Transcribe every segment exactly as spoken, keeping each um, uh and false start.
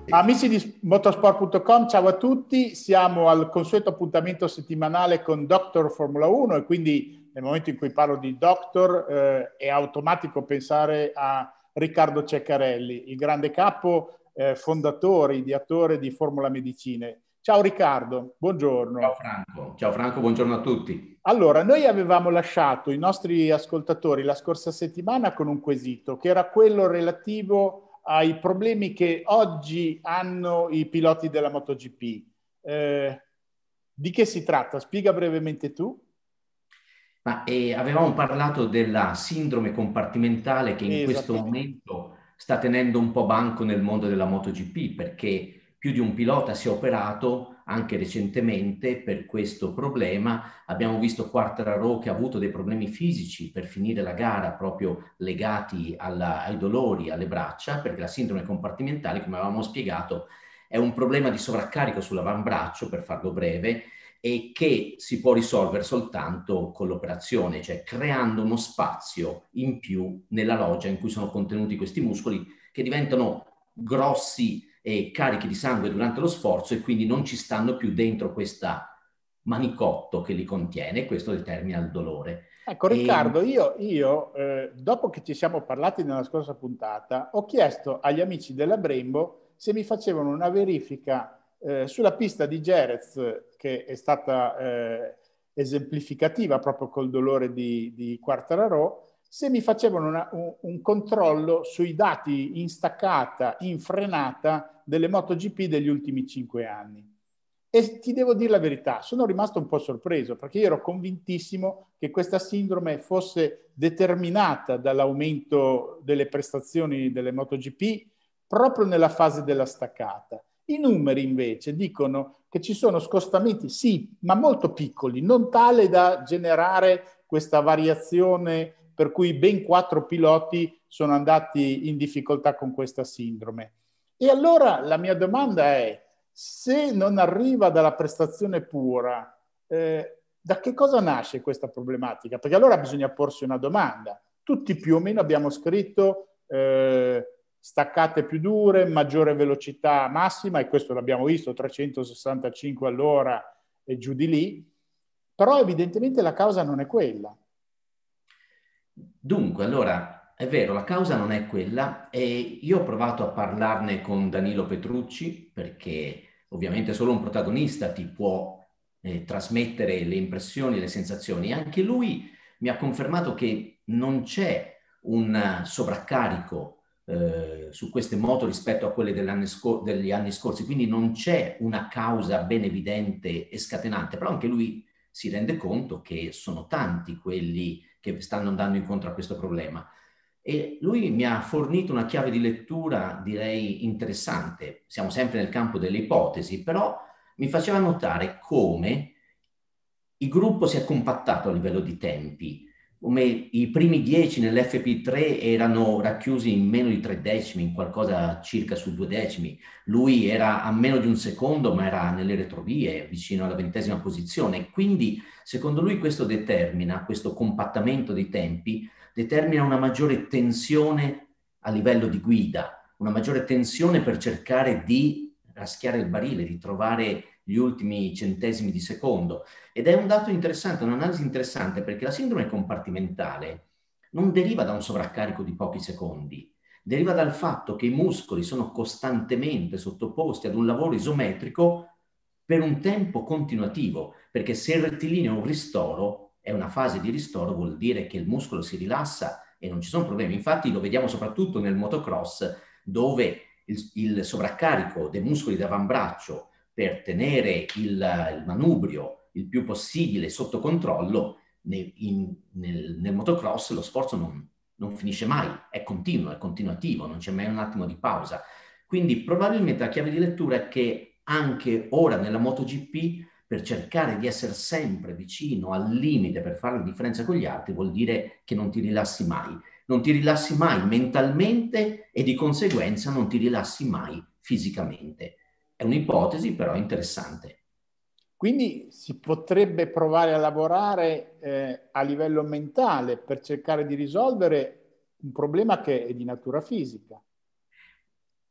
Amici di motorsport punto com, ciao a tutti, siamo al consueto appuntamento settimanale con Doctor Formula uno e quindi nel momento in cui parlo di Doctor eh, è automatico pensare a Riccardo Ceccarelli, il grande capo eh, fondatore, ideatore di Formula Medicine. Ciao Riccardo, buongiorno. Ciao Franco, ciao Franco, buongiorno a tutti. Allora, noi avevamo lasciato i nostri ascoltatori la scorsa settimana con un quesito che era quello relativo ai problemi che oggi hanno i piloti della MotoGP. Eh, di che si tratta? Spiega brevemente tu. Ma eh, avevamo parlato della sindrome compartimentale che in questo Esattamente. momento sta tenendo un po' banco nel mondo della MotoGP, perché più di un pilota si è operato anche recentemente per questo problema. Abbiamo visto Quartararo che ha avuto dei problemi fisici per finire la gara proprio legati alla, ai dolori alle braccia, perché la sindrome compartimentale, come avevamo spiegato, è un problema di sovraccarico sull'avambraccio, per farlo breve, e che si può risolvere soltanto con l'operazione, cioè creando uno spazio in più nella loggia in cui sono contenuti questi muscoli che diventano grossi e carichi di sangue durante lo sforzo e quindi non ci stanno più dentro questa manicotto che li contiene e questo determina il dolore. Ecco E Riccardo, io, io eh, dopo che ci siamo parlati nella scorsa puntata, ho chiesto agli amici della Brembo se mi facevano una verifica eh, sulla pista di Jerez, che è stata eh, esemplificativa proprio col dolore di, di Quartararo, se mi facevano una, un, un controllo sui dati in staccata, in frenata delle MotoGP degli ultimi cinque anni. E ti devo dire la verità, sono rimasto un po' sorpreso perché io ero convintissimo che questa sindrome fosse determinata dall'aumento delle prestazioni delle MotoGP proprio nella fase della staccata. I numeri invece dicono che ci sono scostamenti, sì, ma molto piccoli, non tale da generare questa variazione per cui ben quattro piloti sono andati in difficoltà con questa sindrome. E allora la mia domanda è, se non arriva dalla prestazione pura, eh, da che cosa nasce questa problematica? Perché allora bisogna porsi una domanda. Tutti più o meno abbiamo scritto eh, staccate più dure, maggiore velocità massima, e questo l'abbiamo visto, trecentosessantacinque all'ora e giù di lì, però evidentemente la causa non è quella. dunque, allora, è vero, la causa non è quella e io ho provato a parlarne con Danilo Petrucci perché ovviamente solo un protagonista ti può eh, trasmettere le impressioni e le sensazioni. Anche lui mi ha confermato che non c'è un sovraccarico eh, su queste moto rispetto a quelle degli anni, scor- degli anni scorsi, quindi non c'è una causa ben evidente e scatenante, però anche lui si rende conto che sono tanti quelli che stanno andando incontro a questo problema. E lui mi ha fornito una chiave di lettura, direi, interessante. Siamo sempre nel campo delle ipotesi, però mi faceva notare come il gruppo si è compattato a livello di tempi, come i primi dieci nell'F P tre erano racchiusi in meno di tre decimi, in qualcosa circa su due decimi. Lui era a meno di un secondo, ma era nelle retrovie, vicino alla ventesima posizione. Quindi, secondo lui, questo determina, questo compattamento dei tempi, determina una maggiore tensione a livello di guida, una maggiore tensione per cercare di raschiare il barile, di trovare gli ultimi centesimi di secondo. Ed è un dato interessante, un'analisi interessante, perché la sindrome compartimentale non deriva da un sovraccarico di pochi secondi, deriva dal fatto che i muscoli sono costantemente sottoposti ad un lavoro isometrico per un tempo continuativo, perché se il rettilineo è un ristoro, è una fase di ristoro, vuol dire che il muscolo si rilassa e non ci sono problemi. Infatti lo vediamo soprattutto nel motocross, dove il, il sovraccarico dei muscoli d'avambraccio per tenere il, il manubrio il più possibile sotto controllo, nel, in, nel, nel motocross lo sforzo non, non finisce mai, è continuo, è continuativo, non c'è mai un attimo di pausa. Quindi probabilmente la chiave di lettura è che anche ora nella MotoGP, per cercare di essere sempre vicino al limite per fare la differenza con gli altri, vuol dire che non ti rilassi mai. Non ti rilassi mai mentalmente e di conseguenza non ti rilassi mai fisicamente. È un'ipotesi, però interessante. Quindi si potrebbe provare a lavorare eh, a livello mentale per cercare di risolvere un problema che è di natura fisica.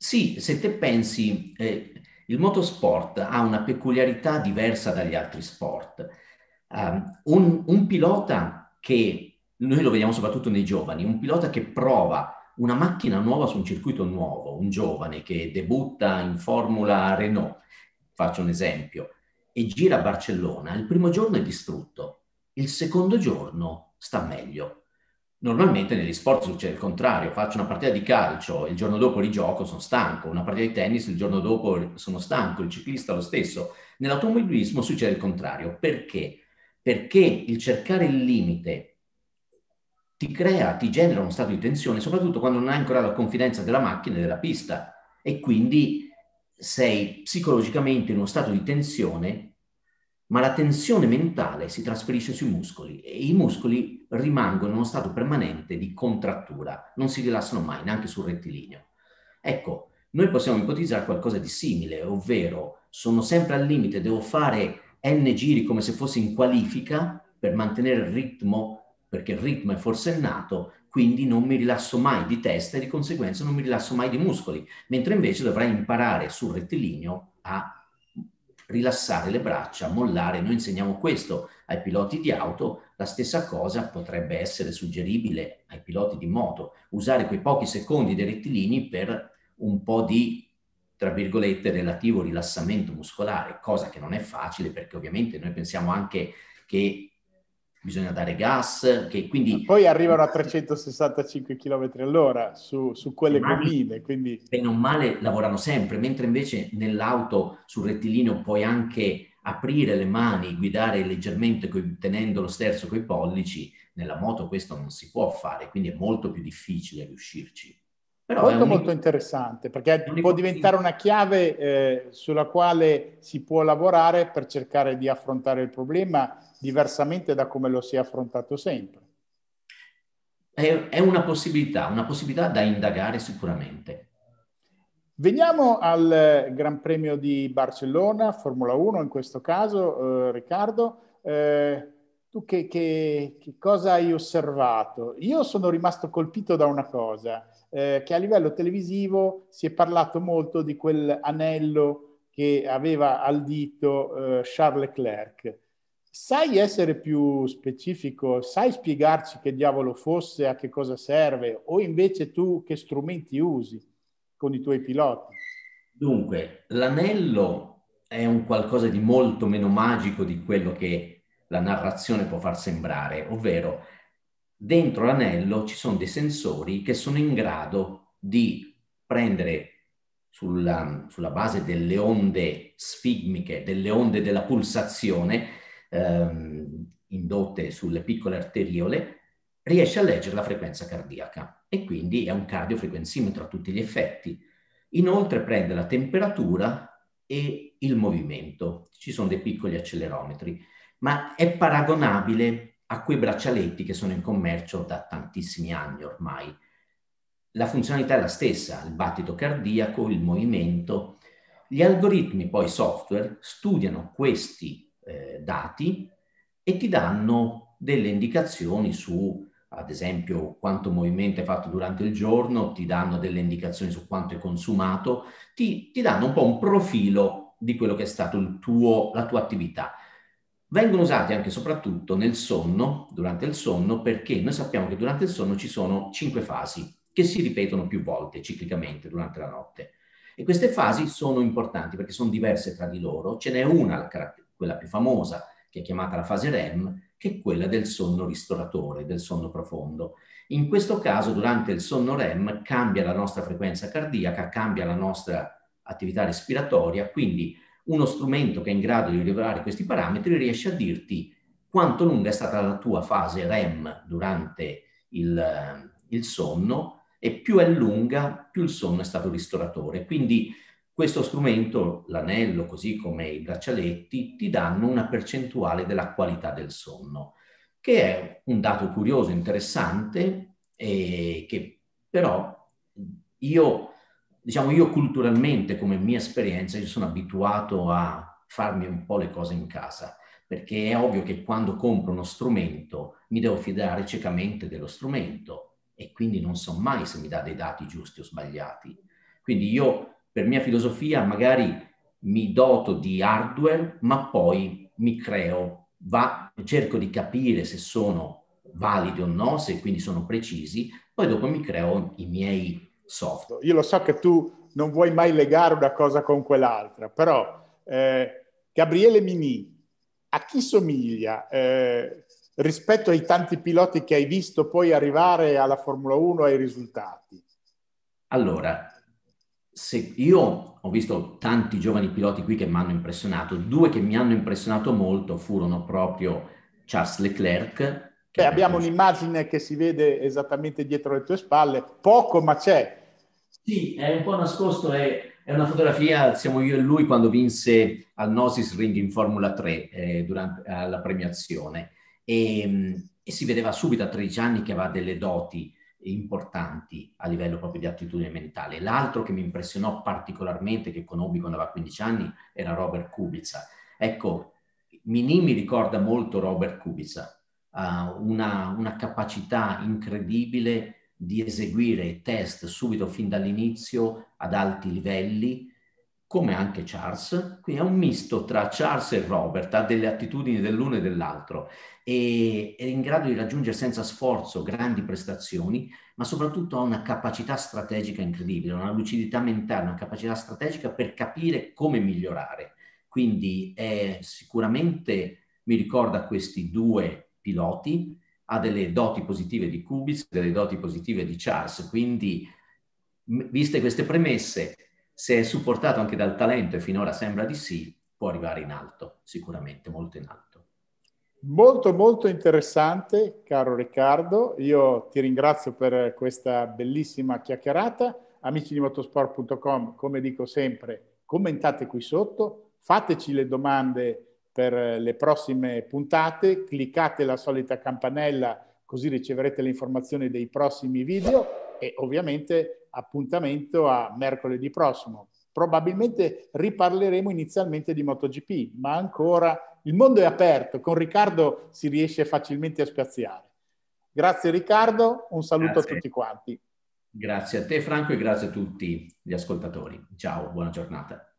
Sì, se te pensi, eh, il motorsport ha una peculiarità diversa dagli altri sport. Um, un, un pilota che, noi lo vediamo soprattutto nei giovani, un pilota che prova una macchina nuova su un circuito nuovo, un giovane che debutta in Formula Renault, faccio un esempio, e gira a Barcellona, il primo giorno è distrutto, il secondo giorno sta meglio. Normalmente negli sport succede il contrario, faccio una partita di calcio, il giorno dopo rigioco, sono stanco, una partita di tennis, il giorno dopo sono stanco, il ciclista lo stesso. Nell'automobilismo succede il contrario. Perché? Perché il cercare il limite ti crea, ti genera uno stato di tensione, soprattutto quando non hai ancora la confidenza della macchina e della pista, e quindi sei psicologicamente in uno stato di tensione, ma la tensione mentale si trasferisce sui muscoli e i muscoli rimangono in uno stato permanente di contrattura, non si rilassano mai, neanche sul rettilineo. Ecco, noi possiamo ipotizzare qualcosa di simile, ovvero sono sempre al limite, devo fare n giri come se fossi in qualifica per mantenere il ritmo, perché il ritmo è forsennato, quindi non mi rilasso mai di testa e di conseguenza non mi rilasso mai di muscoli, mentre invece dovrei imparare sul rettilineo a rilassare le braccia, mollare. Noi insegniamo questo ai piloti di auto, la stessa cosa potrebbe essere suggeribile ai piloti di moto, usare quei pochi secondi dei rettilini per un po' di, tra virgolette, relativo rilassamento muscolare, cosa che non è facile perché ovviamente noi pensiamo anche che bisogna dare gas, che quindi... Poi arrivano a trecentosessantacinque chilometri all'ora su, su quelle mani, colline, quindi... bene o male, lavorano sempre, mentre invece nell'auto sul rettilineo puoi anche aprire le mani, guidare leggermente coi, tenendo lo sterzo coi pollici. Nella moto questo non si può fare, quindi è molto più difficile riuscirci. Però è Molto un, molto interessante, perché può un'ipotesi. diventare una chiave eh, sulla quale si può lavorare per cercare di affrontare il problema diversamente da come lo si è affrontato sempre. È, è una possibilità, una possibilità da indagare sicuramente. Veniamo al Gran Premio di Barcellona, Formula uno in questo caso, eh, Riccardo. Eh, tu che, che, che cosa hai osservato? Io sono rimasto colpito da una cosa, eh, che a livello televisivo si è parlato molto di quell'anello che aveva al dito eh, Charles Leclerc. Sai essere più specifico? Sai spiegarci che diavolo fosse, a che cosa serve? O invece tu che strumenti usi con i tuoi piloti? Dunque, l'anello è un qualcosa di molto meno magico di quello che la narrazione può far sembrare, ovvero dentro l'anello ci sono dei sensori che sono in grado di prendere sulla, sulla base delle onde sfigmiche, delle onde della pulsazione ehm, indotte sulle piccole arteriole, riesce a leggere la frequenza cardiaca e quindi è un cardiofrequenzimetro a tutti gli effetti. Inoltre prende la temperatura e il movimento. Ci sono dei piccoli accelerometri, ma è paragonabile a quei braccialetti che sono in commercio da tantissimi anni ormai. La funzionalità è la stessa, il battito cardiaco, il movimento. Gli algoritmi, poi software, studiano questi eh, dati e ti danno delle indicazioni su, ad esempio, quanto movimento hai fatto durante il giorno, ti danno delle indicazioni su quanto hai consumato, ti, ti danno un po' un profilo di quello che è stato il tuo, la tua attività. Vengono usati anche e soprattutto nel sonno, durante il sonno, perché noi sappiamo che durante il sonno ci sono cinque fasi che si ripetono più volte ciclicamente durante la notte. E queste fasi sono importanti perché sono diverse tra di loro. Ce n'è una, quella più famosa, che è chiamata la fase REM, che è quella del sonno ristoratore, del sonno profondo. In questo caso, durante il sonno REM, cambia la nostra frequenza cardiaca, cambia la nostra attività respiratoria, quindi uno strumento che è in grado di rilevare questi parametri riesce a dirti quanto lunga è stata la tua fase REM durante il, il sonno e più è lunga, più il sonno è stato ristoratore. Quindi questo strumento, l'anello, così come i braccialetti, ti danno una percentuale della qualità del sonno, che è un dato curioso, interessante, e che però io, diciamo, io culturalmente, come mia esperienza, io sono abituato a farmi un po' le cose in casa, perché è ovvio che quando compro uno strumento mi devo fidare ciecamente dello strumento e quindi non so mai se mi dà dei dati giusti o sbagliati. Quindi io, per mia filosofia, magari mi doto di hardware, ma poi mi creo, va, cerco di capire se sono validi o no, se quindi sono precisi, poi dopo mi creo i miei software. Io lo so che tu non vuoi mai legare una cosa con quell'altra, però eh, Gabriele Mimì, a chi somiglia eh, rispetto ai tanti piloti che hai visto poi arrivare alla Formula uno ai risultati? Allora, se io ho visto tanti giovani piloti qui che mi hanno impressionato, due che mi hanno impressionato molto furono proprio Charles Leclerc, che Beh, è abbiamo conosciuto. un'immagine che si vede esattamente dietro le tue spalle, poco ma c'è. Sì, è un po' nascosto, è, è una fotografia, siamo io e lui quando vinse al Gnosis Ring in Formula tre eh, durante la premiazione e, e si vedeva subito a tredici anni che aveva delle doti importanti a livello proprio di attitudine mentale. L'altro che mi impressionò particolarmente, che conobbi quando aveva quindici anni, era Robert Kubica. Ecco, Mini mi ricorda molto Robert Kubica, uh, una, una capacità incredibile di eseguire test subito fin dall'inizio ad alti livelli, come anche Charles. Quindi è un misto tra Charles e Robert, ha delle attitudini dell'uno e dell'altro e è in grado di raggiungere senza sforzo grandi prestazioni, ma soprattutto ha una capacità strategica incredibile, una lucidità mentale, una capacità strategica per capire come migliorare. Quindi è sicuramente, mi ricorda questi due piloti, ha delle doti positive di Kubica, delle doti positive di Charles, quindi viste queste premesse, se è supportato anche dal talento e finora sembra di sì, può arrivare in alto, sicuramente molto in alto. Molto molto interessante, caro Riccardo. Io ti ringrazio per questa bellissima chiacchierata. Amici di motorsport punto com, come dico sempre, commentate qui sotto, fateci le domande per le prossime puntate, cliccate la solita campanella così riceverete le informazioni dei prossimi video e ovviamente appuntamento a mercoledì prossimo. Probabilmente riparleremo inizialmente di MotoGP, ma ancora il mondo è aperto, con Riccardo si riesce facilmente a spaziare. Grazie Riccardo, un saluto Grazie. a tutti quanti. Grazie a te Franco e grazie a tutti gli ascoltatori. Ciao, buona giornata.